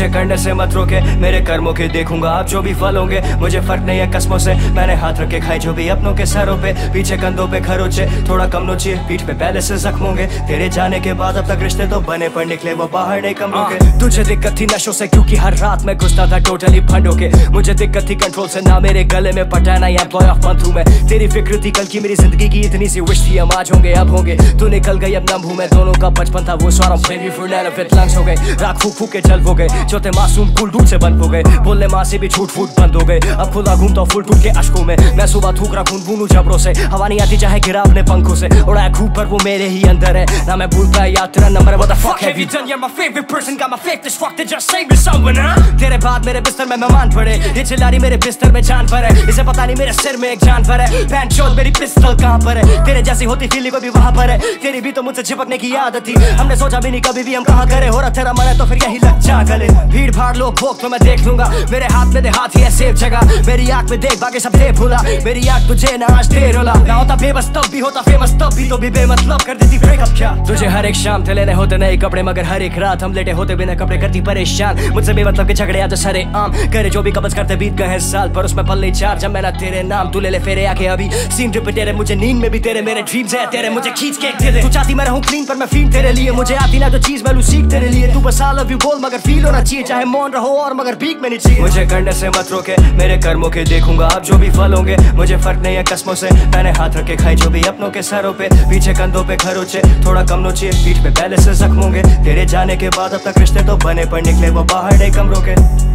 मुझे करने से मत रोके, मेरे कर्मों के देखूंगा आप जो भी फल होंगे। मुझे फर्क नहीं है कस्मों से, मैंने हाथ रख के खाए जो भी अपनों के सरों पे। पीछे कंधों पे खरोचे, थोड़ा कम नोचिए, पीठ पे पहले से जख्म होंगे। तेरे जाने के बाद अब तक रिश्ते तो बने पर निकले वो बाहर नहीं कम होंगे। तुझे दिक्कत थी नशों से क्योंकि हर रात में घुसता था टोटली फंड होके। मुझे दिक्कत थी कंट्रोल से, ना मेरे गले में पटाना या बॉय ऑफ मंथ हूँ मैं। तेरी फिक्र थी कल की मेरी जिंदगी की, इतनी सी विश थी हम आज होंगे अब होंगे। तू निकल गई अब नम हूँ मैं, दोनों का बचपन था वो सारा बेबी फॉर नैनो फिट लंग्स हो गए। रात फूक फूक के जल हो गए, जो थे मासूम कूल दूध से बंद हो गए। बोलने माँ से भी झूठ फूट बंद हो गए, अब खुला घूमता फुल टूट के अश्कों में। मैं सुबह थूक रहा खून बूनू जबरों से, हवा नहीं आती चाहे गिरा अपने पंखों से। उड़ाया खूब पर वो मेरे ही अंदर है, ना मैं भूल पाया याद तेरा number. What the fuck have you done? You're my favorite person, got my faith this fuck to just save me someone, huh? तेरे बाद मेरे बिस्तर में मेहमान पड़े, ये चिल्लारी मेरे बिस्तर में जान पर है। इसे पता नहीं मेरे सिर में एक जानवर है, पैन शॉट मेरी पिस्टल कहाँ पर है। तेरे जैसी होती फीलिंग भी वहाँ पर है, तेरी भी तो मुझसे चिपकने की आदत थी। हमने सोचा भी नहीं कभी भी हम कहाँ करे, हो रहा तेरा मन है तो फिर यही लग जा गले। भीड़ भाड़ लोग भोग तो मैं देख लूंगा, मेरे हाथ में दे हाथ ही है सेफ जगह। मेरी आँख में देख बाकी सब दे भूला, मेरी आँख तुझे ना आज दे रोला। ना होता बेबस तब भी होता फेमस, तब भी तो भी बेमतलब कर देती ब्रेकअप क्या। तुझे हर एक शाम थे लेने होते नए कपड़े, मगर हर एक रात हम लेटे होते बिना कपड़े करती परेशान। मुझसे बेमतलब के झगड़े आज सारे आम, करे जो भी कब्ज करते बीत गए साल, पर उसमें पल नहीं चार जब मैं ना तेरे नाम। तू ले ले फेरे आके अभी सीन रिपीट तेरे, मुझे नींद में भी तेरे मेरे ड्रीम्स है तेरे, मुझे खींच के दे दे। तू चाहती मैं रहूं क्लीन पर मैं फील तेरे लिए, मुझे आती ना जो चीज मैं लूं सीख तेरे लिए। तू बस आई लव यू बोल मगर फील होना चाहिए, चाहे मौन रहो और मगर भीख में नहीं चाहिए। मुझे करने से मत रोके, मेरे कर्मों के देखूंगा आप जो भी फल होंगे। मुझे फर्क नहीं है कस्मों से, मैंने हाथ रख के खाए जो भी अपनों के सरों पे। पीछे कंधों पे खरोचे, थोड़ा कम नोचिए, पीठ पे पहले से जख्म होंगे। तेरे जाने के बाद अब तक रिश्ते तो बने पर निकले वो बाहर नहीं कमरों के।